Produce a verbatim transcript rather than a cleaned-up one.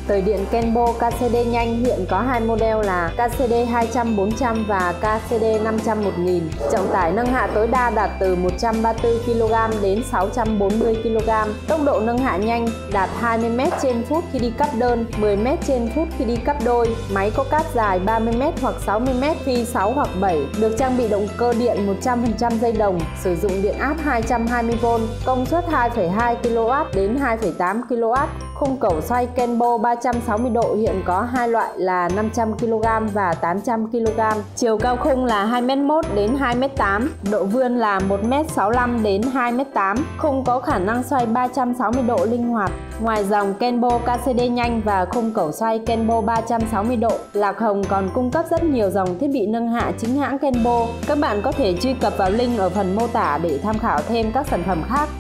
Tời điện Kenbo ca xê đê nhanh hiện có hai model là ca xê đê hai trăm bốn trăm và ca xê đê năm trăm một nghìn. Trọng tải nâng hạ tối đa đạt từ một trăm ba mươi tư ki lô gam đến sáu trăm bốn mươi ki lô gam. Tốc độ nâng hạ nhanh đạt hai mươi mét trên phút khi đi cáp đơn, mười mét trên phút khi đi cáp đôi. Máy có cáp dài ba mươi mét hoặc sáu mươi mét, phi sáu hoặc bảy, được trang bị động cơ điện một trăm phần trăm dây đồng, sử dụng điện áp hai trăm hai mươi vôn, công suất hai phẩy hai ki lô oát đến hai phẩy tám ki lô oát. Khung cẩu xoay Kenbo ba trăm sáu mươi độ hiện có hai loại là năm trăm ki lô gam và tám trăm ki lô gam. Chiều cao khung là hai mét một đến hai mét tám, độ vươn là một mét sáu mươi lăm đến hai mét tám. Khung có khả năng xoay ba trăm sáu mươi độ linh hoạt. Ngoài dòng Kenbo ca xê đê nhanh và khung cẩu xoay Kenbo ba trăm sáu mươi độ, Lạc Hồng còn cung cấp rất nhiều dòng thiết bị nâng hạ chính hãng Kenbo. Các bạn có thể truy cập vào link ở phần mô tả để tham khảo thêm các sản phẩm khác.